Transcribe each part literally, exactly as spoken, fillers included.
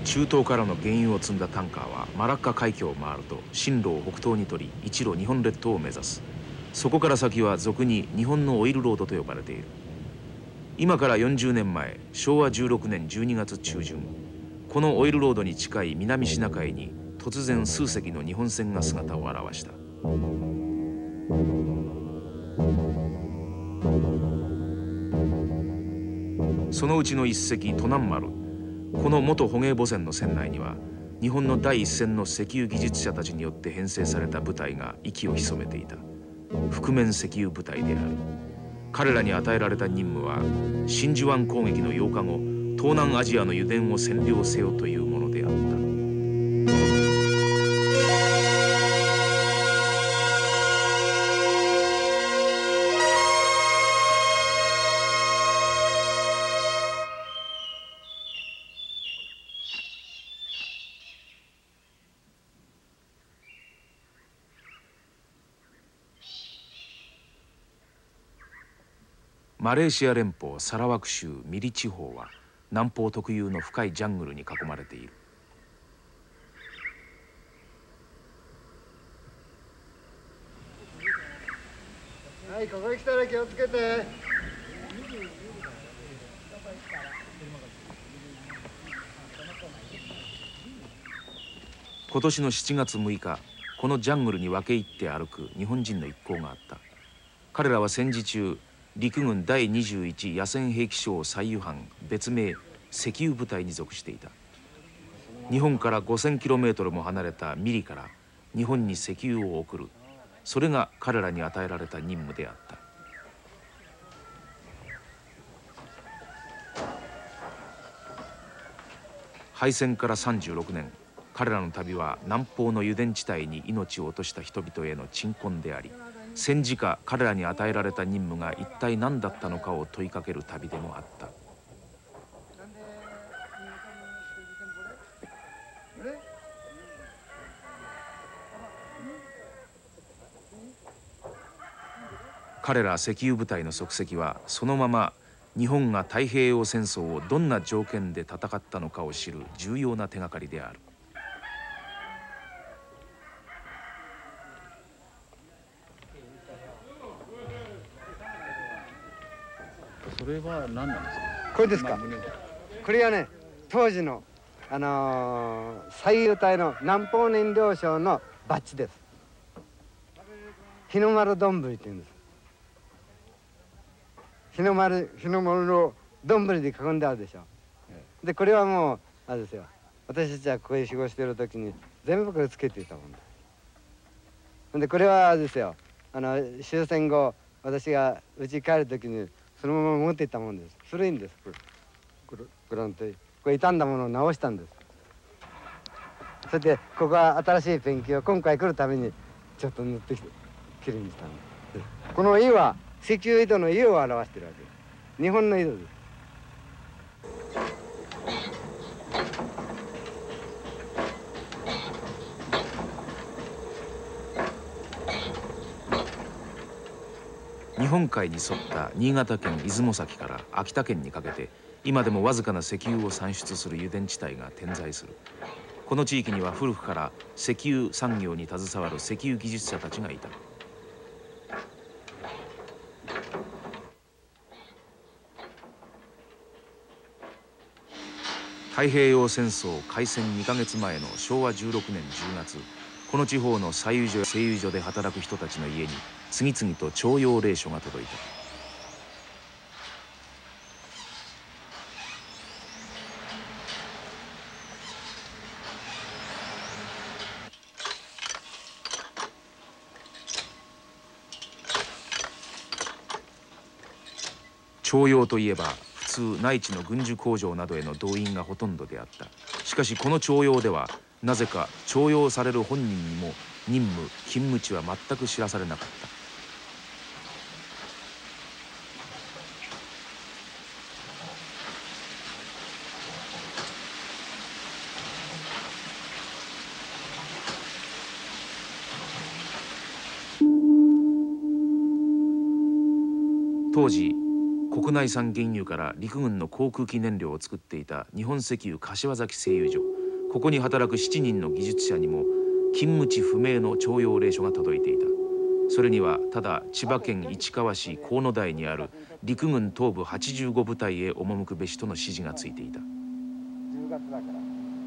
中東からの原油を積んだタンカーはマラッカ海峡を回ると進路を北東に取り一路日本列島を目指す。そこから先は俗に日本のオイルロードと呼ばれている。今からよんじゅうねんまえ、しょうわじゅうろくねんじゅうにがつちゅうじゅん、このオイルロードに近い南シナ海に突然数隻の日本船が姿を現した。そのうちの一隻都南丸、この元捕鯨母船の船内には日本の第一線の石油技術者たちによって編成された部隊が息を潜めていた。覆面石油部隊である。彼らに与えられた任務は真珠湾攻撃のようかご、東南アジアの油田を占領せよというものであった。マレーシア連邦サラワク州ミリ地方は南方特有の深いジャングルに囲まれている。 はい、ここに来たら気をつけて。 今年のしちがつむいか、このジャングルに分け入って歩く日本人の一行があった。彼らは戦時中陸軍だいにじゅういち野戦兵器廠最油班、別名石油部隊に属していた。日本から ごせんキロメートル も離れたミリから日本に石油を送る、それが彼らに与えられた任務であった。敗戦からさんじゅうろくねん、彼らの旅は南方の油田地帯に命を落とした人々への鎮魂であり、戦時下彼らに与えられた任務が一体何だったのかを問いかける旅でもあった。彼ら石油部隊の足跡はそのまま日本が太平洋戦争をどんな条件で戦ったのかを知る重要な手がかりである。 それは何なんですか。 これですか。これはね、当時のあのー、最優隊の南方燃料省のバッジです。日の丸どんぶりって言うんです。日の丸日の丸をどんぶりで囲んであるでしょ。でこれはもうあれですよ、私たちはここへ仕事してる時に全部これつけていたもんです。でこれはあれですよ、あの終戦後私が家に帰る時にそのまま持っていったもんです。古いんです。これこれこれこれ傷んだものを直したんです。それでここは新しいペンキを今回来るためにちょっと塗ってきてきれいにしたんです。この「い」は石油井戸の「井」を表してるわけです。日本の井戸です。 日本海に沿った新潟県出雲崎から秋田県にかけて今でもわずかな石油を産出する油田地帯が点在する。この地域には古くから石油産業に携わる石油技術者たちがいた。太平洋戦争開戦にかげつまえのしょうわじゅうろくねんじゅうがつ、この地方の採油所や製油所で働く人たちの家に次々と徴用令書が届いた。徴用といえば普通内地の軍需工場などへの動員がほとんどであった。しかしこの徴用ではなぜか徴用される本人にも任務勤務地は全く知らされなかった。当時国内産原油から陸軍の航空機燃料を作っていた日本石油柏崎製油所、 ここに働くしちにんの技術者にも勤務地不明の徴用令書が届いていた。それにはただ千葉県市川市河野台にある陸軍東部はちじゅうご部隊へ赴くべしとの指示がついていた。 じゅうがつだから、うん、じゅ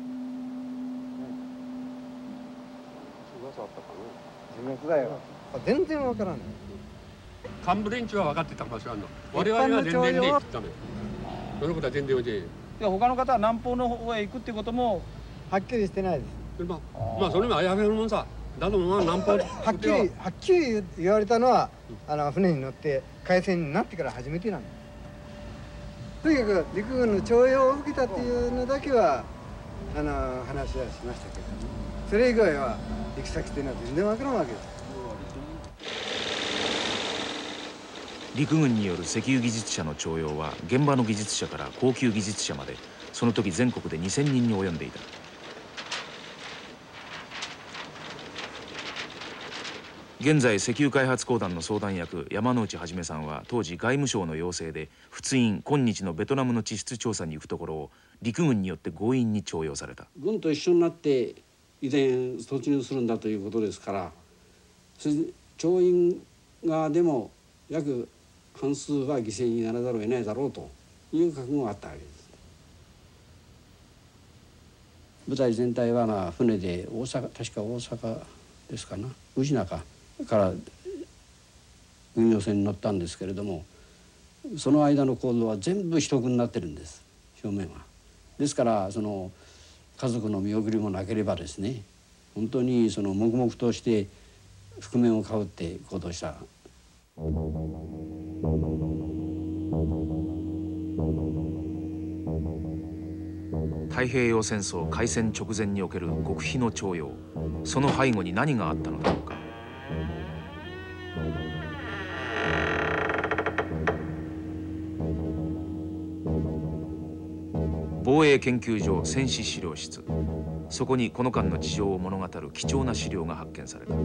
うがつあったかな。じゅうがつだよ。全然わからない。 幹部連中は分かってた場所あるの。我々は全然ねえって言ったのよ。そのことは全然教え。 で他の方は南方の方へ行くってこともはっきりしてないです。 まあ、まあそれもあやめるもんさ。だとまあ南方はっきりはっきり言われたのは、あの船に乗って海戦になってから初めてなんです。とにかく陸軍の徴用を受けたっていうのだけはあの話はしましたけど、それ以外は行き先っていうのは全然わからんわけです。 陸軍による石油技術者の徴用は現場の技術者から高級技術者までその時全国でにせんにんに及んでいた。現在石油開発公団の相談役山内一さんは当時外務省の要請で仏印今日のベトナムの地質調査に行くところを陸軍によって強引に徴用された。 軍と一緒になって以前突入するんだということですから、それで調印側でも約半数は犠牲にならざるを得ないだろうという覚悟があったわけです。部隊全体はまあ船で大阪、確か大阪ですかな、宇品かから運用船に乗ったんですけれども、その間の行動は全部秘匿になってるんです、表面は。ですからその家族の見送りもなければですね、本当にその黙々として覆面をかぶって行動した。 太平洋戦争開戦直前における極秘の徴用、その背後に何があったのだろうか。防衛研究所戦史資料室、そこにこの間の事情を物語る貴重な資料が発見された。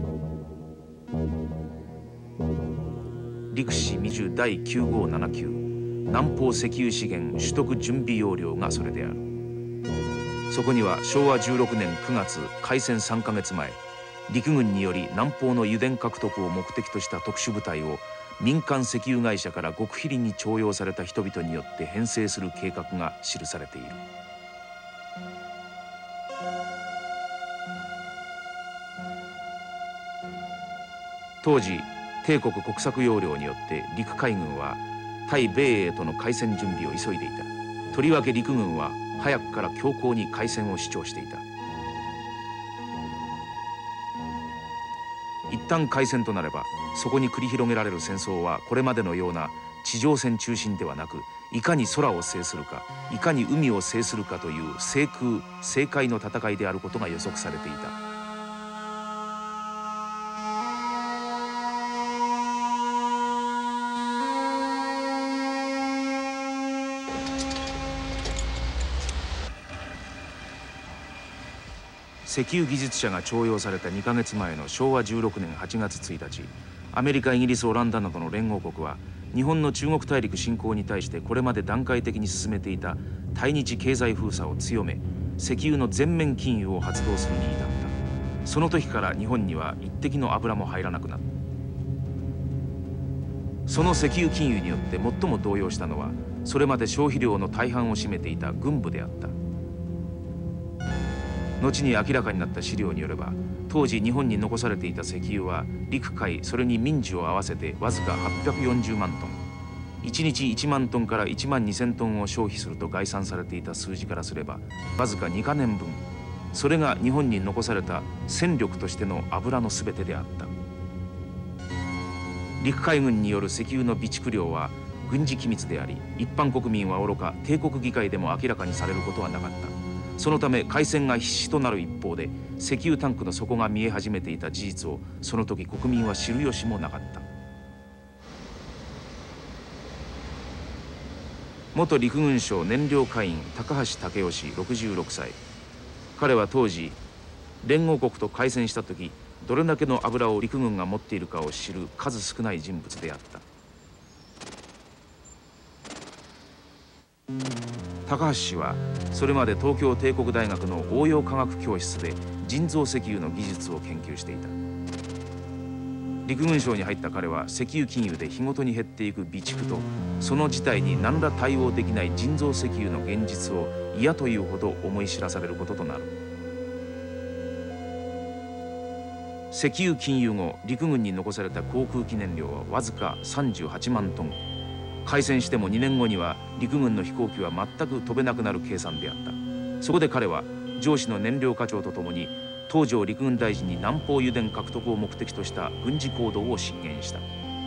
陸士未受第きゅうごなな級南方石油資源取得準備要領がそれである。そこにはしょうわじゅうろくねんくがつ開戦さんかげつまえ、陸軍により南方の油田獲得を目的とした特殊部隊を民間石油会社から極秘裏に徴用された人々によって編成する計画が記されている。当時帝国国策要領によって陸海軍は対米英との開戦準備を急いでいた。とりわけ陸軍は早くから強硬に開戦を主張していた。一旦開戦となればそこに繰り広げられる戦争はこれまでのような地上戦中心ではなく、いかに空を制するか、いかに海を制するかという制空制海の戦いであることが予測されていた。石油技術者が徴用されたにかげつまえのしょうわじゅうろくねんはちがつついたち、アメリカ、イギリス、オランダなどの連合国は日本の中国大陸侵攻に対してこれまで段階的に進めていた対日経済封鎖を強め、石油の全面禁輸を発動するに至った。その時から日本には一滴の油も入らなくなった。その石油禁輸によって最も動揺したのは、それまで消費量の大半を占めていた軍部であった。後に明らかになった資料によれば、当時日本に残されていた石油は陸海それに民需を合わせてわずかはっぴゃくよんじゅうまんトン、いちにちいちまんトンからいちまんにせんトンを消費すると概算されていた数字からすればわずかにかねんぶん、それが日本に残された戦力としての油の全てであった。陸海軍による石油の備蓄量は軍事機密であり、一般国民はおろか帝国議会でも明らかにされることはなかった。そのため開戦が必至となる一方で、石油タンクの底が見え始めていた事実をその時国民は知る由もなかった。元陸軍省燃料課員高橋武雄氏ろくじゅうろくさい。彼は当時連合国と開戦した時、どれだけの油を陸軍が持っているかを知る数少ない人物であった。 高橋氏はそれまで東京帝国大学の応用科学教室で人造石油の技術を研究していた。陸軍省に入った彼は石油禁輸で日ごとに減っていく備蓄とその事態に何ら対応できない人造石油の現実を嫌というほど思い知らされることとなる。石油禁輸後、陸軍に残された航空機燃料はわずかさんじゅうはちまんトン。開戦してもにねんごには陸軍の飛行機は全く飛べなくなる計算であった。そこで彼は上司の燃料課長とともに東條陸軍大臣に南方油田獲得を目的とした軍事行動を進言した。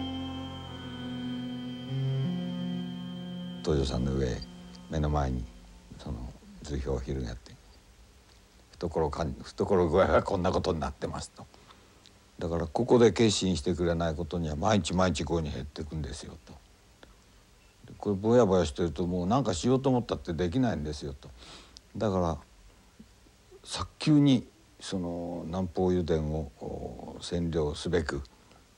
東條さんの上目の前にその図表を広げて懐か懐具合はこんなことになってますと。だからここで決心してくれないことには毎日毎日こういうふうに減っていくんですよと。これぼやぼやしてるともう何かしようと思ったってできないんですよと。だから早急にその南方油田を占領すべく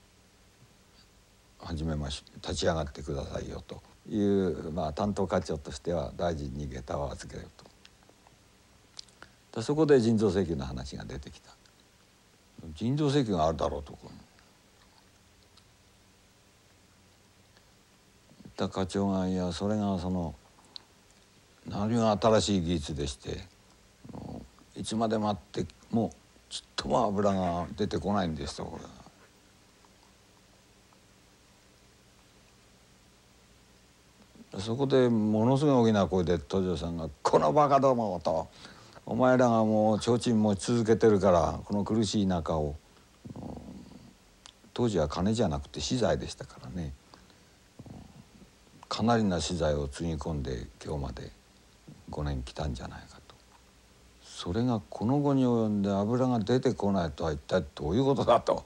始めまし立ち上がってくださいよという、まあ、担当課長としては大臣に下駄を預けると。だそこで人造石油の話が出てきた。人造石油があるだろうと言った課長がいやそれがその何が新しい技術でしていつまで待ってもちっとも油が出てこないんですとこれが。そこでものすごい大きな声で東條さんが「このバカども」と「お前らがもう提灯持ち続けてるからこの苦しい中を」当時は金じゃなくて資材でしたからねかなりな資材をつぎ込んで今日までごねん来たんじゃないかと。それがこの後に及んで油が出てこないとは一体どういうことだと。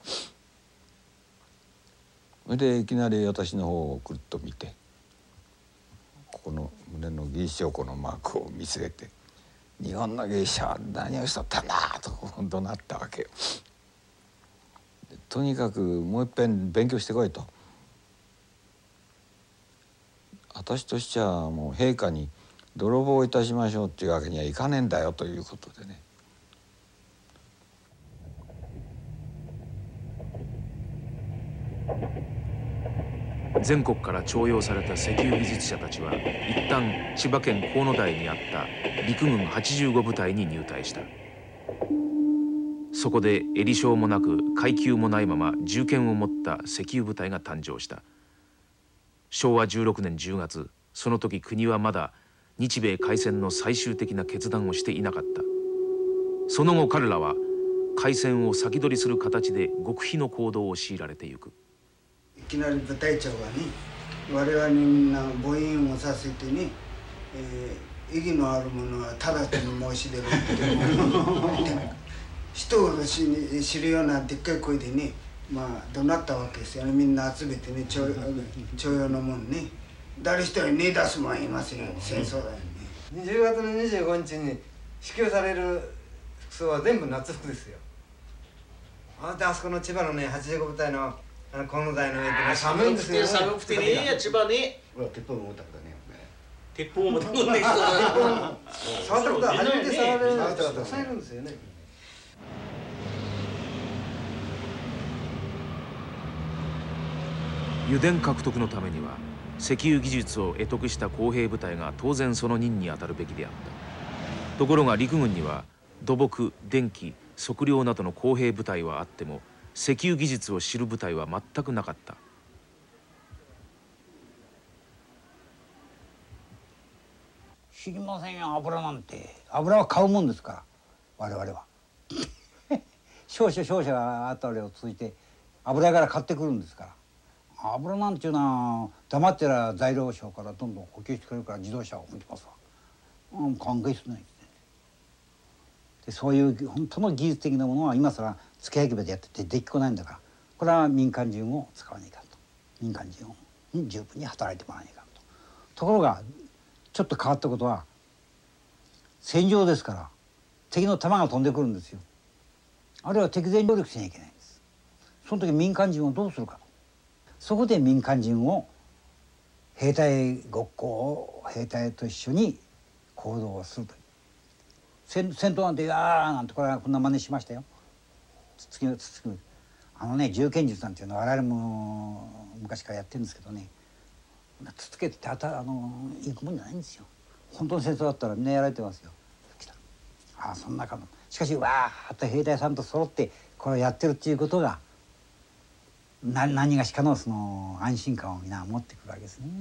それでいきなり私の方をくるっと見てここの胸の技師証拠のマークを見据えて「日本の芸者は何をしとったんだ」と怒鳴ったわけよ。とにかくもう一遍勉強してこいと。私としてはもう陛下に泥棒いたしましょうっていうわけにはいかねえんだよということでね。 全国から徴用された石油技術者たちは一旦千葉県河野台にあった陸軍はちじゅうご部隊に入隊した。そこで襟章もなく階級もないまま銃剣を持った石油部隊が誕生した。しょうわじゅうろくねんじゅうがつ、その時国はまだ日米開戦の最終的な決断をしていなかった。その後彼らは開戦を先取りする形で極秘の行動を強いられてゆく。 いきなり部隊長がね我々にみんな母音をさせてね、えー、意義のあるものは直ちに申し出るって人を死に知るようなでっかい声でねまあ怒鳴ったわけですよね。みんな集めてね徴用のもんね誰一人ね出すもんいませんよ戦争だよね。 じゅうがつのにじゅうごにちに支給される服装は全部夏服ですよ。あなたあそこの千葉のねはちじゅうご部隊のあの河野台の上でね寒いんですよね。 寒くてねえや千葉ね。 ほら鉄砲も持ったからね。 鉄砲も持ってくんねえ人触ったことは初めて触れる人がたくさんいるんですよね。 油田獲得のためには石油技術を得得した工兵部隊が当然その任に当たるべきであった。ところが陸軍には土木、電気、測量などの工兵部隊はあっても石油技術を知る部隊は全くなかった。 知りませんよ油なんて。油は買うもんですから我々は少々少々あたりを通じて油から買ってくるんですから。油なんていうのは黙ってら材料省からどんどん補給してくれるから自動車を置いてますわ。うん、関係してないですね。でそういう本当の技術的なものは今更付け焼き場でやっててできっこないんだからこれは民間人を使わないかんと。民間人に十分に働いてもらわないかんと。ところがちょっと変わったことは戦場ですから敵の弾が飛んでくるんですよ。あるいは敵前に協力しなきゃいけないんです。その時民間人をどうするか。そこで民間人を兵隊ごっこを兵隊と一緒に行動をするという。戦戦闘なんて「ああ」なんてこれはこんな真似しましたよ。つつきのつつきのあのね銃剣術なんていうのは我々も昔からやってるんですけどね、つつけてたたあのいくもんじゃないんですよ。本当の戦争だったらみんなやられてますよ。ああそんなかも。しかしわーっと兵隊さんと揃ってこれをやってるっていうことがな何がしかのその安心感をみんな持ってくるわけですね。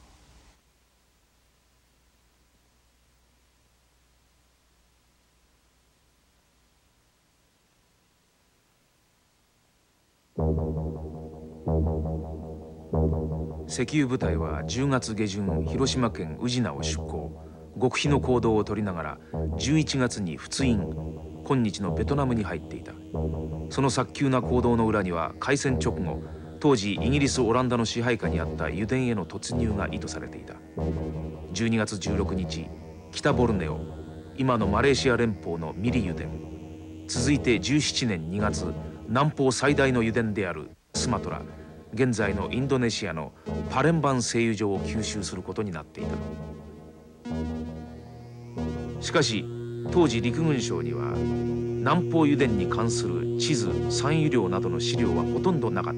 石油部隊はじゅうがつ下旬広島県宇品を出港。極秘の行動を取りながらじゅういちがつに仏印今日のベトナムに入っていた。その早急な行動の裏には開戦直後当時イギリス・オランダの支配下にあった油田への突入が意図されていた。じゅうにがつじゅうろくにち北ボルネオ今のマレーシア連邦のミリ油田、続いてじゅうななねんにがつ南方最大の油田であるスマトラ現在のインドネシアのパレンバン製油所を吸収することになっていた。しかし当時陸軍省には南方油田に関する地図産油量などの資料はほとんどなかった。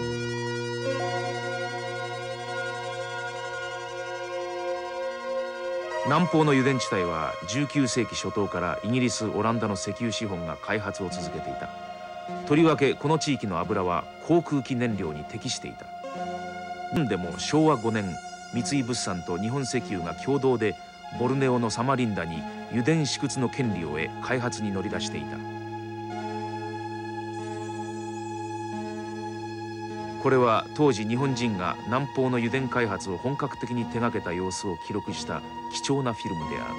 南方の油田地帯はじゅうきゅうせいき初頭からイギリス・オランダの石油資本が開発を続けていた。とりわけこの地域の油は航空機燃料に適していた。日本でもしょうわごねん三井物産と日本石油が共同でボルネオのサマリンダに油田試掘の権利を得開発に乗り出していた。これは当時日本人が南方の油田開発を本格的に手がけた様子を記録した貴重なフィルムである。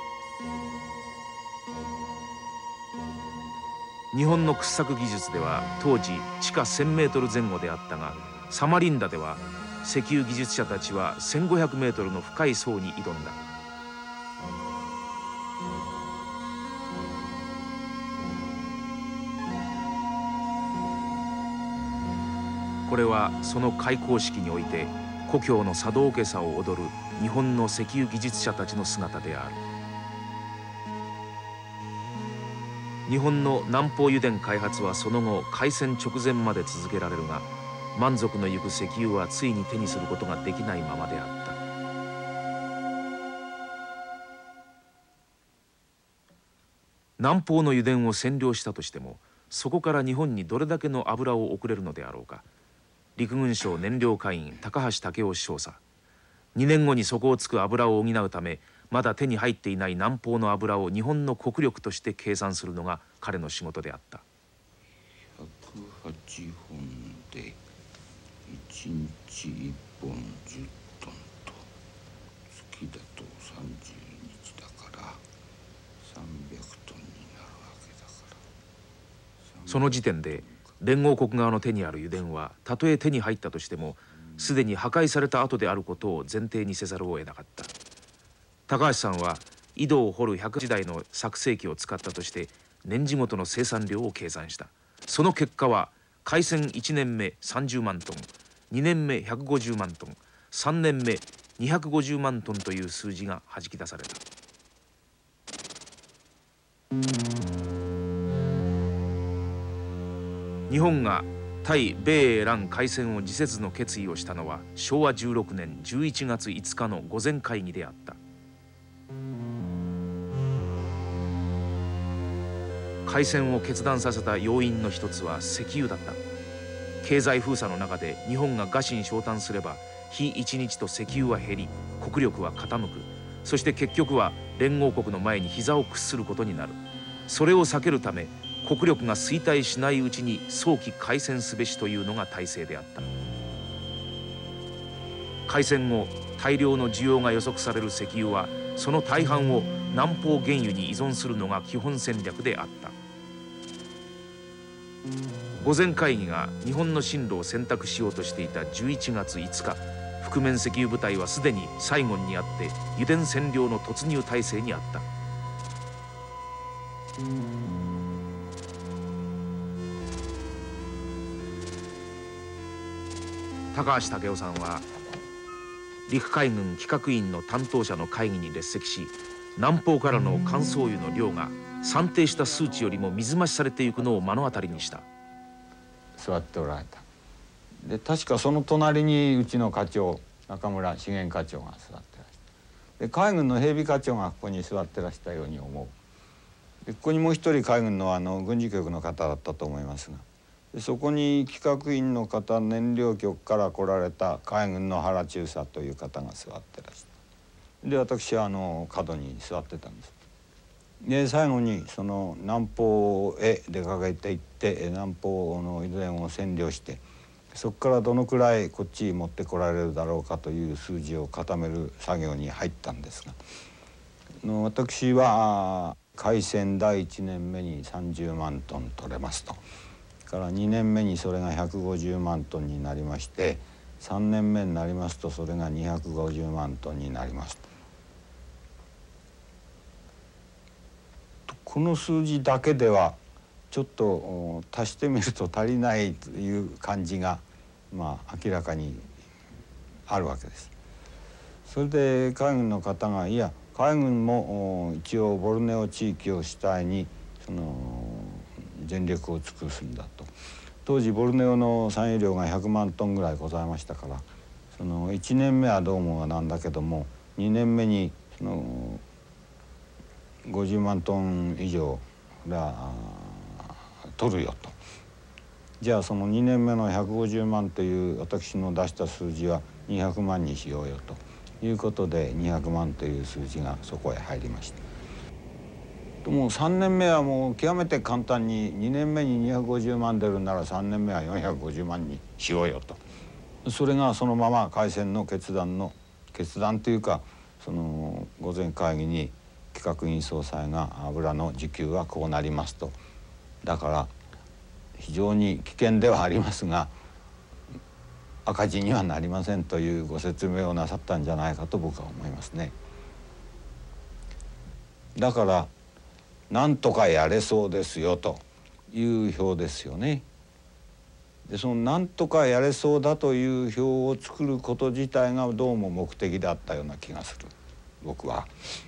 日本の掘削技術では当時地下せんメートルぜん後であったが、サマリンダでは石油技術者たちはせんごひゃくメートルの深い層に挑んだ。これはその開港式において故郷の茶道家さを踊る日本の石油技術者たちの姿である。日本の南方油田開発はその後開戦直前まで続けられるが、満足のいく石油はついに手にすることができないままであった。南方の油田を占領したとしても、そこから日本にどれだけの油を送れるのであろうか。陸軍省燃料課員高橋武雄少佐、にねんごに底をつく油を補うためまだ手に入っていない南方の油を日本の国力として計算するのが彼の仕事であった。 ひゃくはちほんでいちにちいっぽんじゅっトンと、月だとさんじゅうにちだからさんびゃくトンになるわけだから。 その時点で連合国側の手にある油田はたとえ手に入ったとしてもすでに破壊された後であることを前提にせざるを得なかった。高橋さんは井戸を掘るひゃくじだいの作成機を使ったとして年次ごとの生産量を計算した。その結果は開戦いちねんめさんじゅうまんトン、にねんめひゃくごじゅうまんトン、さんねんめにひゃくごじゅうまんトンという数字がはじき出された。日本が対米英蘭開戦を辞せずの決意をしたのはしょうわじゅうろくねんじゅういちがついつかの御前会議であった。開戦を決断させた要因の一つは石油だった。経済封鎖の中で日本が臥薪嘗胆すれば日一日と石油は減り国力は傾く。そして結局は連合国の前に膝を屈することになる。それを避けるため国力が衰退しないうちに早期開戦すべしというのが大勢であった。開戦後大量の需要が予測される石油はその大半を南方原油に依存するのが基本戦略であった。御前会議が日本の進路を選択しようとしていたじゅういちがついつか、覆面石油部隊はすでにサイゴンにあって油田占領の突入態勢にあった。高橋武雄さんは陸海軍企画院の担当者の会議に列席し、南方からの乾燥油の量が算定した数値よりも水増しされていくのを目の当たりにした。 座っておられた。で確かその隣にうちの課長中村資源課長が座ってらした。で海軍の兵備課長がここに座ってらしたように思う。でここにもう一人海軍のあの軍事局の方だったと思いますが、でそこに企画院の方、燃料局から来られた海軍の原中佐という方が座ってらした。で私はあの角に座ってたんです。で最後にその南方へ出かけていって南方の油田を占領して、そこからどのくらいこっちに持ってこられるだろうかという数字を固める作業に入ったんですが、の私は開戦第いちねんめにさんじゅうまんトン取れますと、からにねんめにそれがひゃくごじゅうまんトンになりまして、さんねんめになりますとそれがにひゃくごじゅうまんトンになりますと。この数字だけではちょっと足してみると足りないという感じがまあ明らかにあるわけです。それで海軍の方がいや海軍も一応ボルネオ地域を主体にその全力を尽くすんだと。当時ボルネオの産油量がひゃくまんトンぐらいございましたから、そのいちねんめはどうもなんだけどもにねんめにそのごじゅうまんトン以上が取るよと。じゃあそのにねんめのひゃくごじゅうまんという私の出した数字はにひゃくまんにしようよということでにひゃくまんという数字がそこへ入りました。もうさんねんめはもう極めて簡単ににねんめににひゃくごじゅうまん出るならさんねんめはよんひゃくごじゅうまんにしようよと。それがそのまま開戦の決断の決断というかその午前会議に企画院総裁が油の需給はこうなりますと。だから非常に危険ではありますが赤字にはなりませんというご説明をなさったんじゃないかと僕は思いますね。だからなんとかやれそうですよという表ですよね。でそのなんとかやれそうだという表を作ること自体がどうも目的だったような気がする僕は。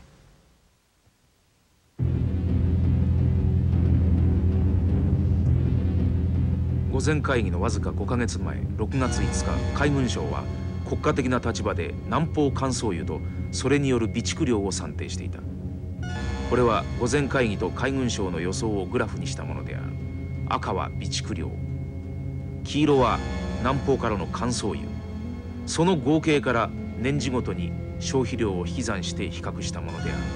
御前会議のわずかごかげつまえろくがついつか、海軍省は国家的な立場で南方乾燥油とそれによる備蓄量を算定していた。これは御前会議と海軍省の予想をグラフにしたものである。赤は備蓄量、黄色は南方からの乾燥油、その合計から年次ごとに消費量を引き算して比較したものである。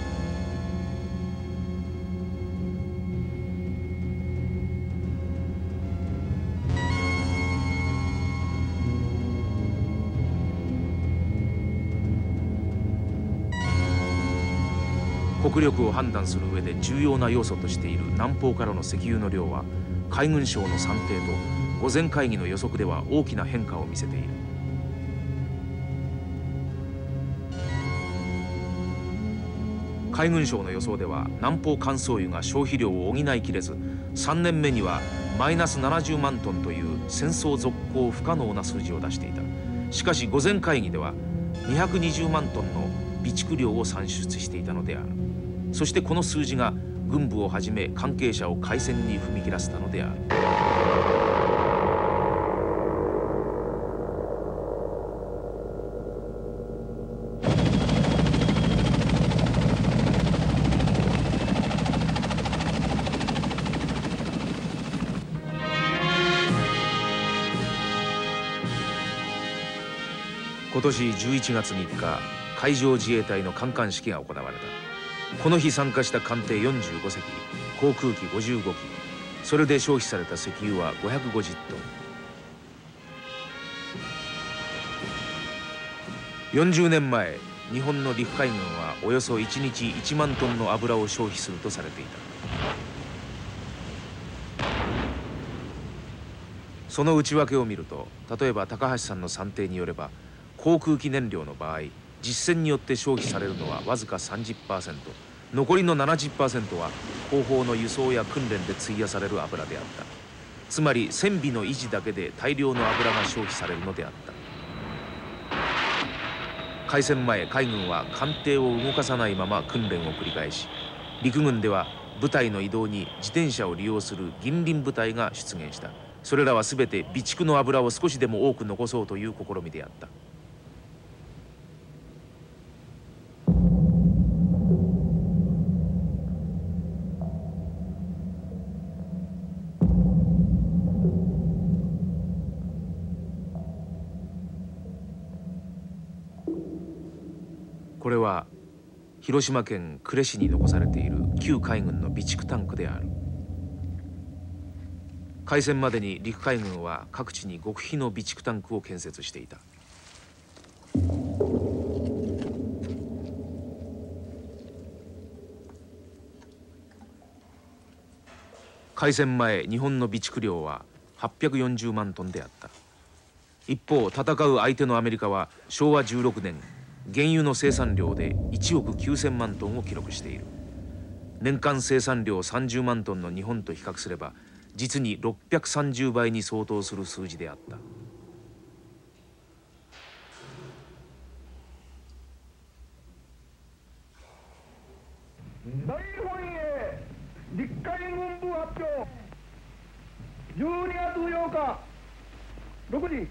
国力を判断する上で重要な要素としている南方からの石油の量は海軍省の算定と御前会議の予測では大きな変化を見せている。海軍省の予想では南方乾燥油が消費量を補いきれず、さんねんめにはマイナスななじゅうまんトンという戦争続行不可能な数字を出していた。しかし御前会議ではにひゃくにじゅうまんトンの備蓄量を算出していたのである。そしてこの数字が軍部をはじめ関係者を開戦に踏み切らせたのである。今年じゅういちがつみっか、海上自衛隊の観艦式が行われた。この日参加した艦艇よんじゅうごせき、航空機ごじゅうごき、それで消費された石油はごひゃくごじゅっトン。よんじゅうねんまえ、日本の陸海軍はおよそいちにちいちまんトンの油を消費するとされていた。その内訳を見ると、例えば高橋さんの算定によれば航空機燃料の場合、実戦によって消費されるのはわずか さんじゅっパーセント、残りの ななじゅっパーセント は後方の輸送や訓練で費やされる油であった。つまり船尾の維持だけで大量の油が消費されるのであった。 開戦前海軍は艦艇を動かさないまま訓練を繰り返し、陸軍では部隊の移動に自転車を利用する銀輪部隊が出現した。それらは全て備蓄の油を少しでも多く残そうという試みであった。これは広島県呉市に残されている旧海軍の備蓄タンクである。開戦までに陸海軍は各地に極秘の備蓄タンクを建設していた。開戦前日本の備蓄量ははっぴゃくよんじゅうまんトンであった。一方戦う相手のアメリカはしょうわじゅうろくねん原油の生産量でいちおくきゅうせんまんトンを記録している。年間生産量さんじゅうまんトンの日本と比較すれば実にろっぴゃくさんじゅうばいに相当する数字であった。 大本営陸海軍部発表じゅうにがつようかろくじ、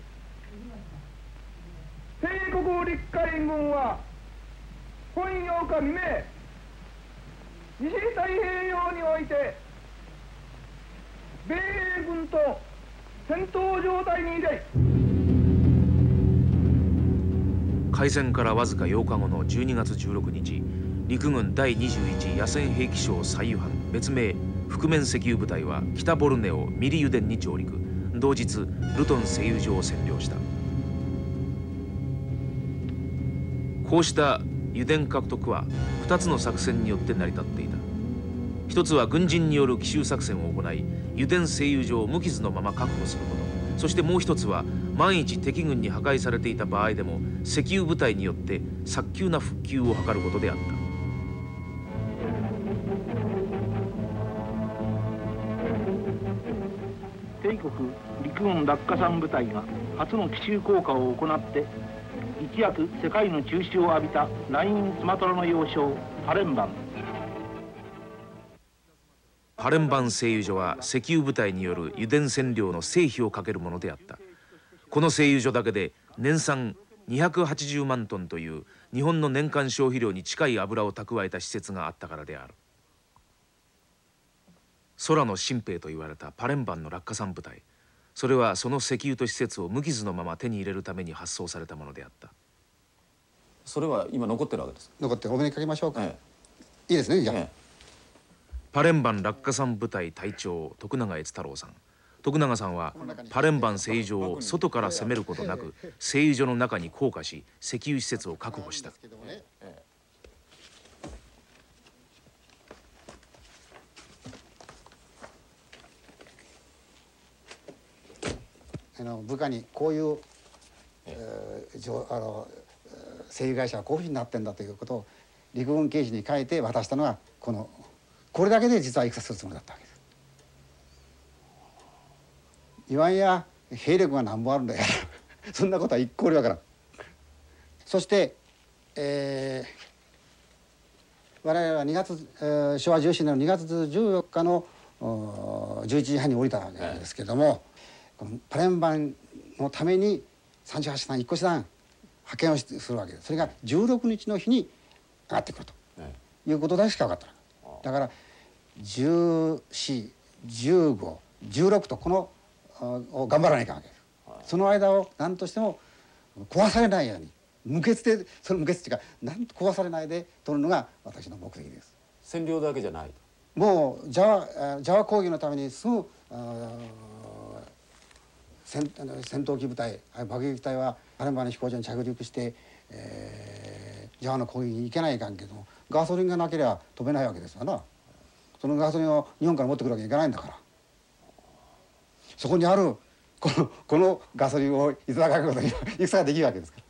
帝国陸海軍は本ようか未明、西太平洋において米英軍と戦闘状態にて。 開戦からわずかようかごのじゅうにがつじゅうろくにち、陸軍第にじゅういち野戦兵器廠最右班別名覆面石油部隊は北ボルネオミリ油田に上陸。同日ルトン製油所を占領した。こうした油田獲得はふたつの作戦によって成り立っていた。一つは軍人による奇襲作戦を行い油田製油所を無傷のまま確保すること。そしてもう一つは万一敵軍に破壊されていた場合でも石油部隊によって早急な復旧を図ることであった。 帝国陸軍落下傘部隊が初の奇襲降下を行って一躍世界の中止を浴びた南インスマトラの要衝パレンバン。 パレンバン製油所は石油部隊による油田占領の成否をかけるものであった。この製油所だけで年産にひゃくはちじゅうまんトンという日本の年間消費量に近い油を蓄えた施設があったからである。空の新兵と言われたパレンバンの落下傘部隊、それはその石油と施設を無傷のまま手に入れるために発送されたものであった。 それは今残ってるわけです。 残ってお目にかけましょうか。ええ、いいですね。じゃあ、ええ、 パレンバン落下傘部隊隊長徳永悦太郎さん。徳永さんはパレンバン製油所を外から攻めることなく製油所の中に降下し石油施設を確保した。 あの部下にこういう、えー、あの製油会社はこういうふうになってんだということを陸軍刑事に書いて渡したのがこのこれだけで実は戦するつもりだったわけです。言わんや兵力が何本あるんだよそんなことは一向にわからん。そして、えー、我々はにがつ、えー、しょわじゅうなねんのにがつじゅうよっかのじゅういちじはんに降りたわけですけれども、このパレンバンのためにさんじゅうはちだんいっこ師団派遣をするわけです。それがじゅうろくにちの日に上がってくると、はい、いうことだけしか分かった。だからじゅうよん、じゅうご、じゅうろくとこのを頑張らないかんわけです。はい、その間を何としても壊されないように無血で、その無血っていうかなんと壊されないで取るのが私の目的です。 占領だけじゃない。 もうジャワジャワ攻撃のためにすぐ戦, 戦闘機部隊爆撃隊はパレンバンの飛行場に着陸して、えー、ジャワの攻撃に行けないかんけどもガソリンがなければ飛べないわけですよな。そのガソリンを日本から持ってくるわけにいかないんだから、そこにあるこのこのガソリンをいただくことに戦ができるわけですから。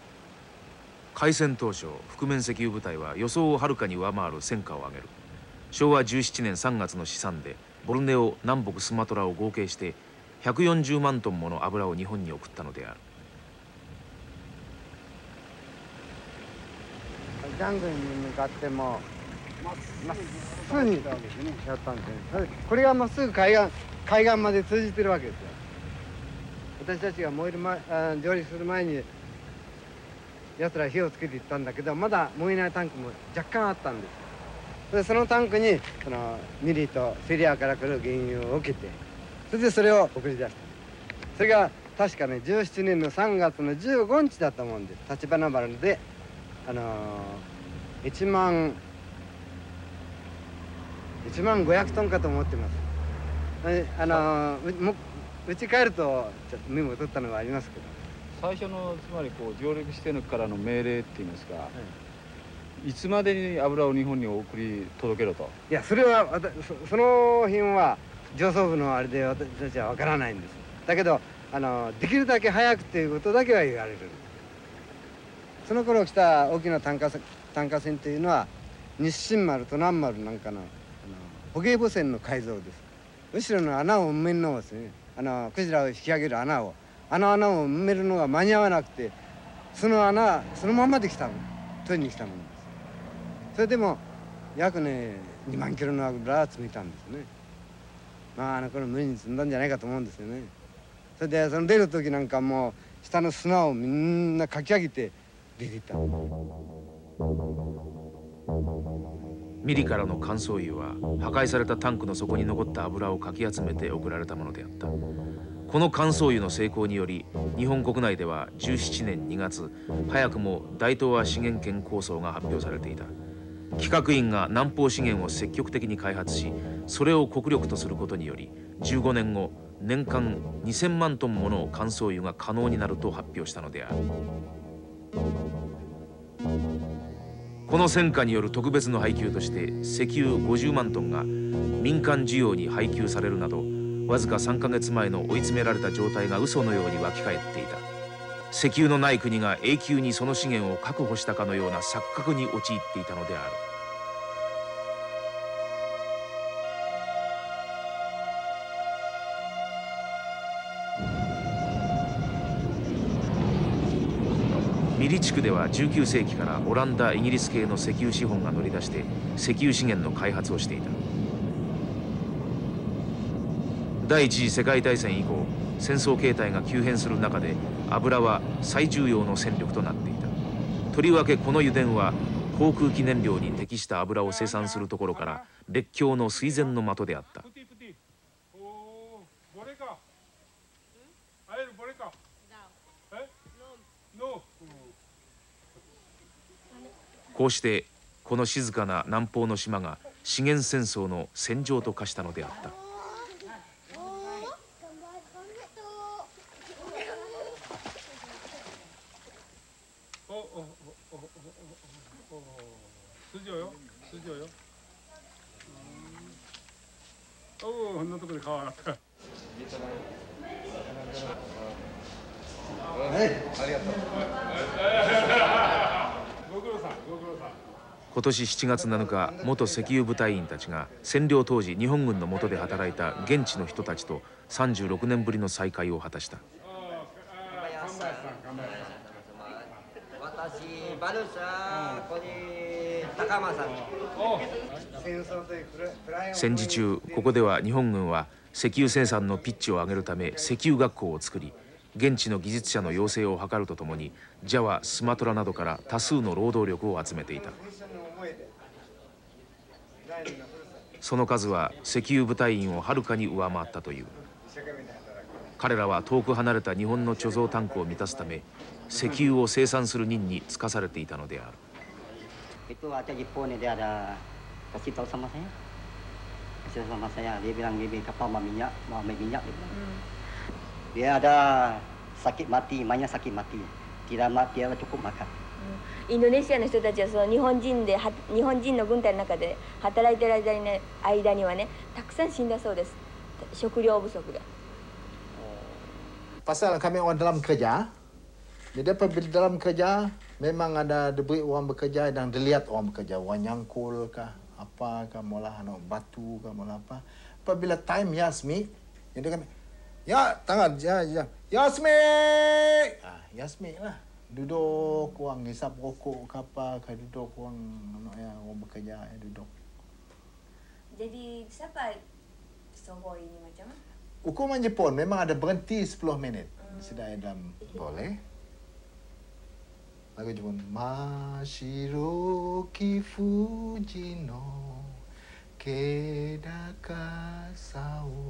開戦当初覆面石油部隊は予想をはるかに上回る戦果を上げる。 しょうわじゅうななねんさんがつの試算でボルネオ、南北スマトラを合計してひゃくよんじゅうまんトンもの油を日本に送ったのである。 ジャングルに向かってもまっすぐにやったんですね。これがまっすぐ海岸海岸まで通じてるわけですよ。私たちが燃える前あ上陸する前にやつら火をつけていったんだけど、まだ燃えないタンクも若干あったんです。でそのタンクにそのミリとセリアから来る原油を受けて、それでそれを送り出した。それが確かねじゅうななねんのさんがつのじゅうごにちだと思うんです。橘原であのー、いちまんいちまんごひゃくトンかと思ってます。あのー、うもうち帰るとちょっとメモを取ったのがありますけど、 最初のつまりこう上陸してからの命令っていうんですか、はい、いつまでに油を日本に送り届けろと。 いやそれはそ, その辺は上層部のあれで私たちは分からないんです。だけどあのできるだけ早くっていうことだけは言われる。その頃来た大きな単価単価船というのは日清丸と南丸なんかのあの捕鯨母船の改造です。後ろの穴を埋めるのをですね、あのクジラを引き上げる穴をあの穴を埋めるのが間に合わなくて、その穴そのままで来たもの取りに来たものです。それでも約ねにまんキロの油は積めたんですね。まああの頃無理に積んだんじゃないかと思うんですよね。それでその出る時なんかもう下の砂をみんなかき上げて出ていった。 ミリからの乾燥油は破壊されたタンクの底に残った油をかき集めて送られたものであった。この乾燥油の成功により日本国内ではじゅうななねんにがつ早くも大東亜資源圏構想が発表されていた。企画院が南方資源を積極的に開発し、それを国力とすることによりじゅうごねんご年間にせんまんトンもの乾燥油が可能になると発表したのである。この戦果による特別の配給として石油ごじゅうまんトンが民間需要に配給されるなど、わずかさんかげつまえの追い詰められた状態が嘘のように湧き返っていた。石油のない国が永久にその資源を確保したかのような錯覚に陥っていたのである。ミリ地区ではじゅうきゅうせいきからオランダ、イギリス系の石油資本が乗り出して石油資源の開発をしていた。第一次世界大戦以降、戦争形態が急変する中で油は最重要の戦力となっていた。とりわけこの油田は航空機燃料に適した油を生産するところから列強の垂涎の的であった。こうしてこの静かな南方の島が資源戦争の戦場と化したのであった。 おお、こんなとこで川上がった。はい、ありがとう。ご苦労さん、ご苦労さん。 今年しちがつなのか、元石油部隊員たちが占領当時日本軍の下で働いた現地の人たちとさんじゅうろくねんぶりの再会を果たした。 私バルサここに高間さん。 戦時中ここでは日本軍は石油生産のピッチを上げるため石油学校を作り、現地の技術者の養成を図るとともにジャワ、スマトラなどから多数の労働力を集めていた。その数は石油部隊員をはるかに上回ったという。彼らは遠く離れた日本の貯蔵タンクを満たすため石油を生産する任に就かされていたのである。 Itu ada Jepun dia ada kasih tahu sama saya, kasih tahu sama saya dia bilang dia kapal mau minyak mau ambil minyak dia bilang. Dia ada sakit mati, banyak sakit mati, tidak mati dia cukup makan. インドネシアの人たちはその日本人で日本人の軍隊の中で働いている間にね間にはねたくさん死んだそうです。食料不足で。 Pasal kami orang dalam kerja, jadi apabila dalam kerja memang ada diberi orang bekerja dan dilihat orang bekerja, orang nyangkul kah, apa ka mula ano batu ka mula apa. Apabila time Yasmi, jadi kan ya tangan ya ya Yasmi, ah Yasmi lah duduk uang hisap rokok apa ka duduk uang ano ya orang bekerja ya duduk. Jadi siapa Soho ini macam? Hukuman Jepun memang ada berhenti sepuluh minit. Hmm. Sedaya dalam boleh. Lagu Jepun Mashiroki Fuji no Kedaka sao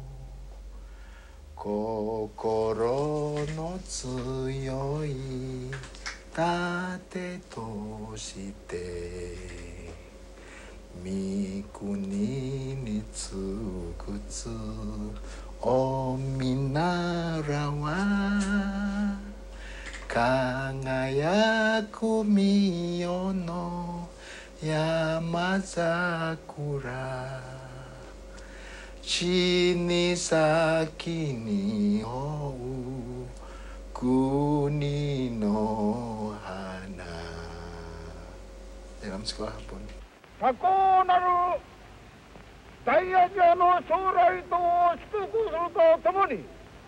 Kokoro no tsuyoi tate to shite Mikuni ni tsukutsu o minara wa Kagayaku miyo no yamasakura Chi ni saki ni hou kuni no hana. Dalam sekolah pun 多幸なる大アジアの将来と祝福するとともに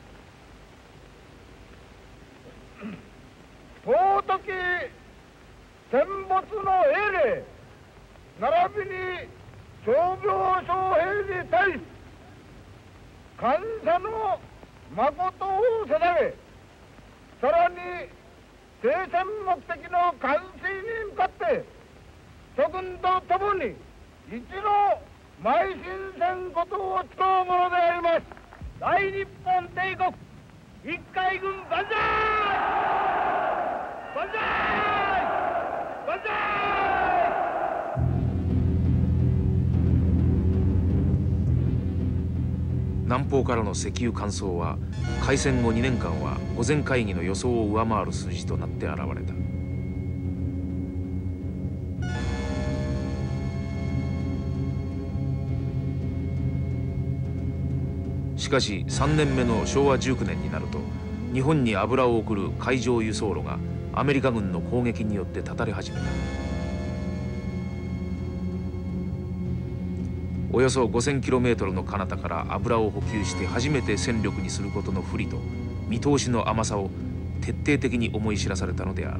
尊き戦没の英霊並びに傷病症兵に対し感謝の誠を定め、さらに停戦目的の完遂に向かって諸君と共に一の邁進せんことを誓うものであります。大日本帝国一海軍万歳！万歳！万歳！ 南方からの石油乾燥は開戦後にねんかんは御前会議の予想を上回る数字となって現れた。しかしさんねんめのしょうわじゅうきゅうねんになると日本に油を送る海上輸送路がアメリカ軍の攻撃によって断たれ始めた。およそ ごせんキロメートル の彼方から油を補給して初めて戦力にすることの不利と見通しの甘さを徹底的に思い知らされたのである。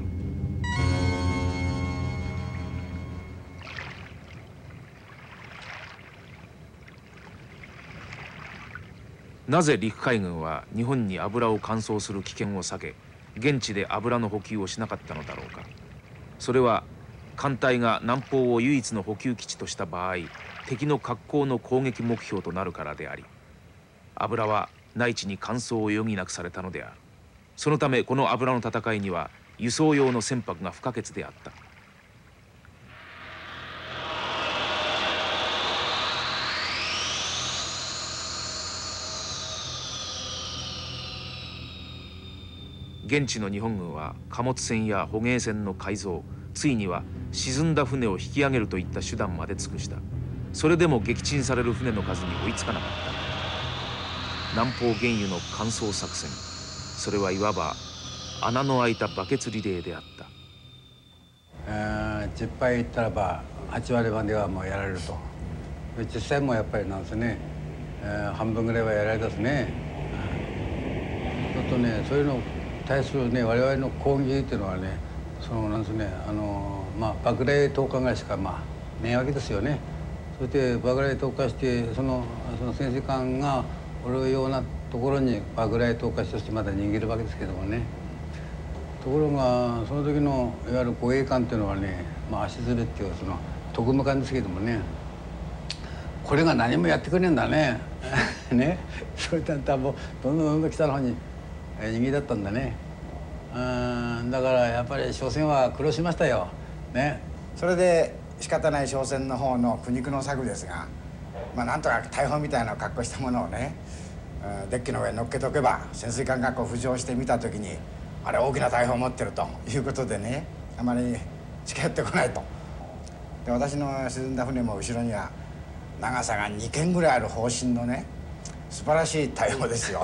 なぜ陸海軍は日本に油を乾燥する危険を避け現地で油の補給をしなかったのだろうか。それは艦隊が南方を唯一の補給基地とした場合敵の格好の攻撃目標となるからであり、油は内地に乾燥を余儀なくされたのである。そのためこの油の戦いには輸送用の船舶が不可欠であった。現地の日本軍は貨物船や捕鯨船の改造、ついには沈んだ船を引き上げるといった手段まで尽くした。それでも撃沈される船の数に追いつかなかった。南方原油の乾燥作戦、それはいわば穴の開いたバケツリレーであった。 じゅっぱいいったらばはちわりまではもうやられると。実際もやっぱりなんですね、えー、半分ぐらいはやられたですね。ちょっとねそういうの対するね我々の攻撃っていうのはね、そのなんですね、あのまあ爆雷投下ぐらいしかまあないわけですよね。そして爆雷投下してそのその潜水艦がおるようなところに爆雷投下してそしてまた逃げるわけですけどもね。ところがその時のいわゆる護衛艦っていうのはね、まあ足摺っていうその特務艦ですけどもね、これが何もやってくれねえんだね。ね、それだったらもうどんどんどんどん北の方に逃げだったんだね。うんだからやっぱり商船は苦労しましたよ。ね。 それで仕方ない商船の方の苦肉の策ですが、まあなんとか大砲みたいな格好したものをね、デッキの上に乗っけとけば潜水艦がこう浮上してみた時にあれ大きな大砲を持ってるということでね、あまり近寄ってこないと。で私の沈んだ船も後ろには長さがにけんぐらいある砲身のね素晴らしい大砲ですよ。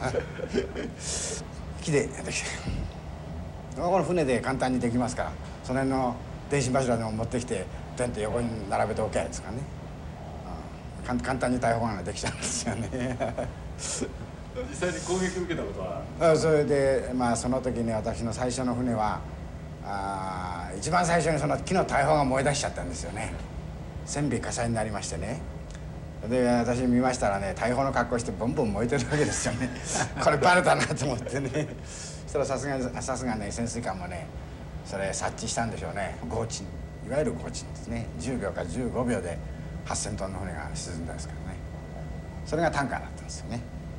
木でできてこの船で簡単にできますから、その辺の電信柱でも持ってきてテント横に並べておけですかね、うん、簡単に大砲ができちゃうんですよね実際に攻撃を受けたことは？それでまあその時に私の最初の船はあ一番最初にその木の大砲が燃え出しちゃったんですよね。船尾火災になりましてね。で私見ましたらね、大砲の格好してボンボン燃えてるわけですよねこれバレたなと思ってねそしたらさすがにさすがね潜水艦もねそれ察知したんでしょうね。轟沈、いわゆる轟沈ですね。じゅうびょうかじゅうごびょうではっせんトンの船が沈んだんですからね。それがタンカーだったんですよね。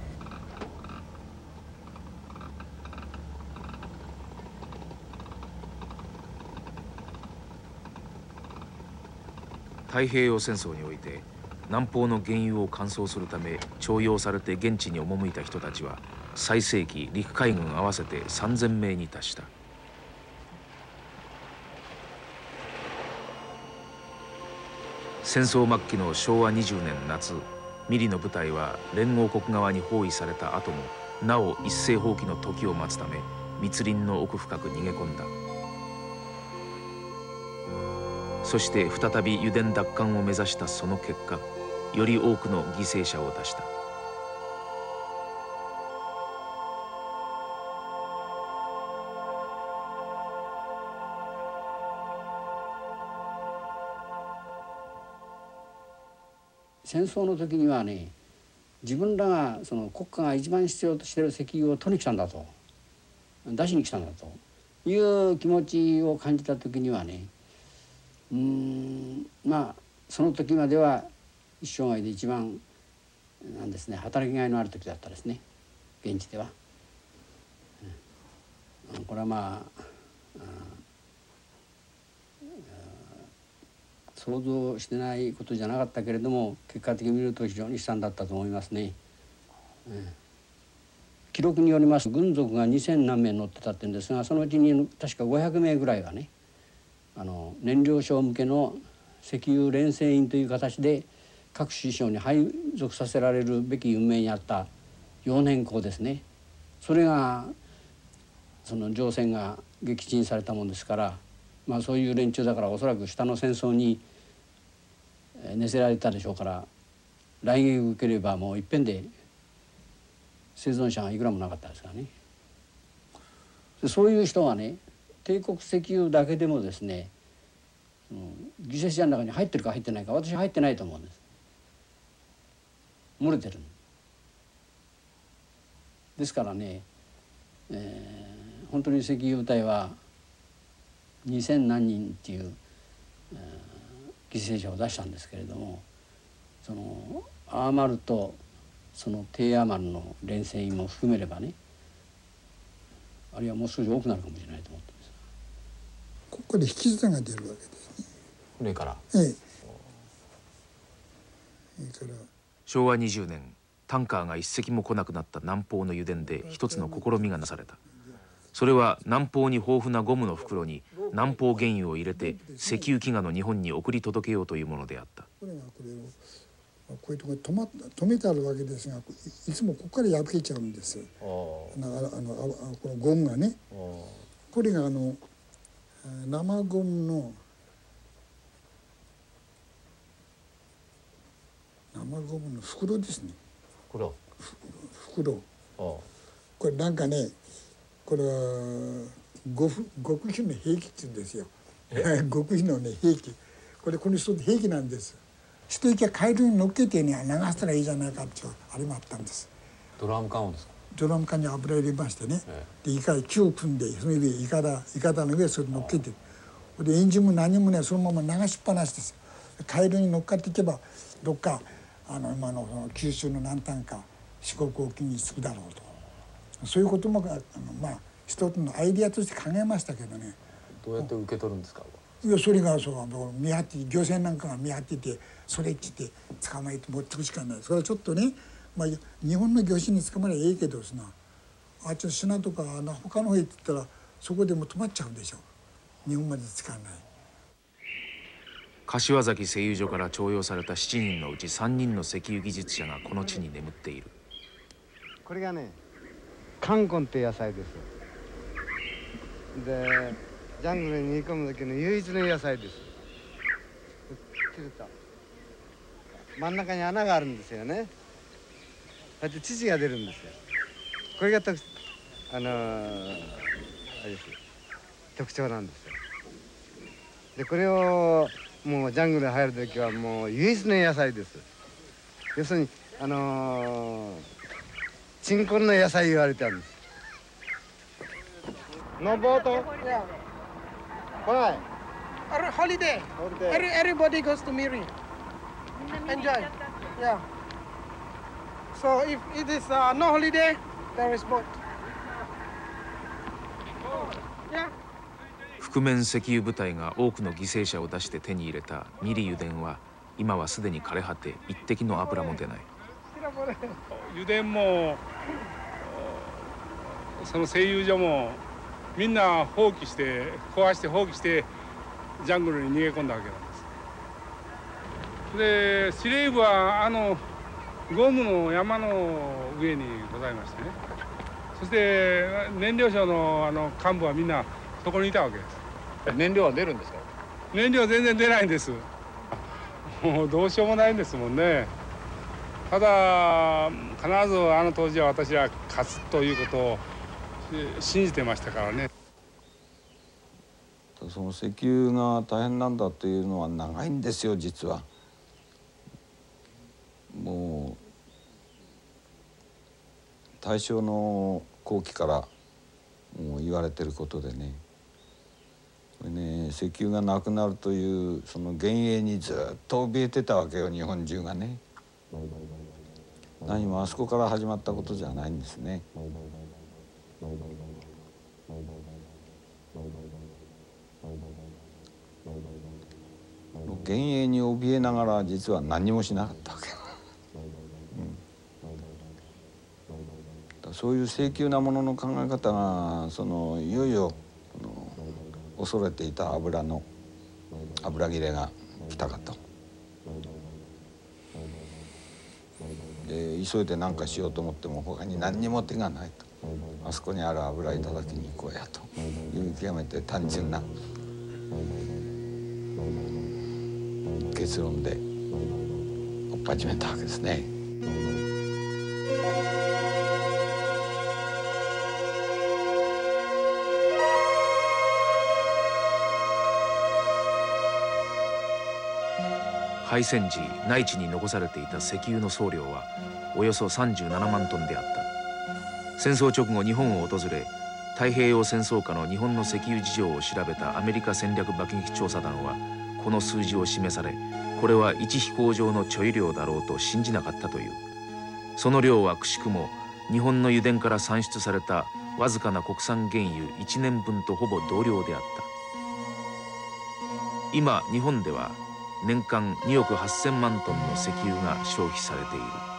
太平洋戦争において南方の原油を乾燥するため徴用されて現地に赴いた人たちは最盛期陸海軍合わせてさんぜんめいに達した。戦争末期のしょうわにじゅうねん夏、ミリの部隊は連合国側に包囲された後もなお一斉放棄の時を待つため密林の奥深く逃げ込んだ。そして再び油田奪還を目指したその結果、より多くの犠牲者を出した。 戦争の時にはね、自分らがその国家が一番必要としている石油を取りに来たんだと、出しに来たんだという気持ちを感じた時にはね、うーんまあその時までは一生涯で一番なんですね、働きがいのある時だったですね、現地では。うん、これはまあ、想像してないことじゃなかったけれども、結果的に見ると非常に悲惨だったと思いますね。うん、記録によります軍属がにせんなんめい乗ってたって言うんですが、そのうちに確かごひゃくめいぐらいがね、あの燃料商向けの石油練成員という形で各師匠に配属させられるべき運命にあった幼年校ですね。それがその乗船が撃沈されたもんですから、まあそういう連中だからおそらく下の戦争に寝せられたでしょうから、来撃を受ければもういっぺんで生存者がいくらもなかったですからね。そういう人がね、帝国石油だけでもですね、うん、犠牲者の中に入ってるか入ってないか、私は入ってないと思うんです。漏れてる。ですからね、えー、本当に石油部隊はにせんなんにんっていう、えー、犠牲者を出したんですけれども、そのアーマルとその低アーマルの連戦員も含めればね、あるいはもう少し多くなるかもしれないと思ってます。 ここで引き綱が出るわけですね。 船から。 ええ。それからしょうわにじゅうねん、タンカーが一隻も来なくなった南方の油田で一つの試みがなされた。それは南方に豊富なゴムの袋に南方原油を入れて石油飢餓の日本に送り届けようというものであった。 これがこれをこういうところに止ま止めてあるわけですが、いつもここから破けちゃうんですよ。あのあのこのゴムがね、これがあの生ゴムの生ゴムの袋ですね。 袋。 袋。これなんかね、これは極極秘の兵器って言うんですよ。極秘のね兵器。これこの人兵器なんです。一息は海流に乗っけてね流したらいいじゃないかっていうあれもあったんです。 ドラム缶をですか。 ドラム缶に油入れましてね、でイカ木を組んでその上イカダイカダの上それ乗っけて、でエンジンも何もねそのまま流しっぱなしですよ。海流に乗っかっていけばどっかあの今のその九州の南端か四国沖に着くだろうと、そういうこともあのまあ一つのアイディアとして考えましたけどね。 どうやって受け取るんですか。 いやそれがそう見張って漁船なんかが見張っててそれっちって捕まえて持ってくしかない。それはちょっとね、まあ、日本の漁師に捕まればいいけどですな、あっちの品とか他の方へ行ったらそこでも止まっちゃうんでしょ。日本まで使わない。 柏崎製油所から徴用されたしちにんのうちさんにんの石油技術者がこの地に眠っている。 これがねカンコンって野菜です。でジャングルに逃げ込む時の唯一の野菜です。 切ると真ん中に穴があるんですよね。だって乳が出るんですよ。これが特あのー、あれです特徴なんですよ。でこれをもうジャングルに入る時はもう唯一の野菜です。要するにあのー、鎮魂の野菜言われてあるんです。No boat? Yeah. Why? Or holiday. Holiday. Every, everybody goes to Miri. Enjoy. Yeah. So if it is uh, no holiday, there is boat. Yeah. 覆面石油部隊が多くの犠牲者を出して手に入れたミリ油田は今はすでに枯れ果て一滴の油も出ない。 油田もその製油所もみんな放棄して壊して放棄してジャングルに逃げ込んだわけなんです。で司令部はあのゴムの山の上にございましてね、そして燃料省のあの幹部はみんなそこにいたわけです。 燃料は出るんですか？ 燃料は全然出ないんです。もうどうしようもないんですもんね。ただ必ずあの当時は私は勝つということを信じてましたからね。 その石油が大変なんだというのは長いんですよ実は。もう大正の後期からもう言われてることでね。これね石油がなくなるというその幻影にずっと怯えてたわけよ日本中がね。何もあそこから始まったことじゃないんですね。幻影に怯えながら実は何もしなかったわけ、うん、そういう性急なものの考え方がそのいよいよ恐れていた油の油切れが来たかと。で急いで何かしようと思っても他に何にも手がないと。あそこにある油いただきに行こうやという極めて単純な結論で追っ始めたわけですね。 敗戦時内地に残されていた石油の総量はおよそさんじゅうななまんトンであった。戦争直後日本を訪れ太平洋戦争下の日本の石油事情を調べたアメリカ戦略爆撃調査団はこの数字を示され、これは一飛行場の貯油量だろうと信じなかったという。その量はくしくも日本の油田から産出されたわずかな国産原油いちねんぶんとほぼ同量であった。今日本では年間におくはっせんまんトンの石油が消費されている。